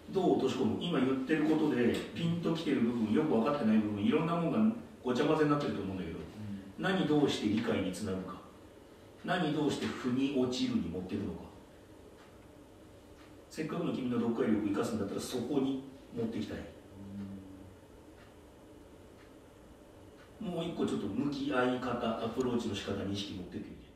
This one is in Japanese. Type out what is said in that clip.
どう落とし込む、今言ってることでピンときてる部分、よく分かってない部分、いろんなものがごちゃ混ぜになってると思うんだけど、何どうして理解につなぐか、何どうして腑に落ちるに持っていくのか。せっかくの君の読解力を生かすんだったらそこに持っていきたい。もう一個ちょっと向き合い方、アプローチの仕方に意識持ってってみて。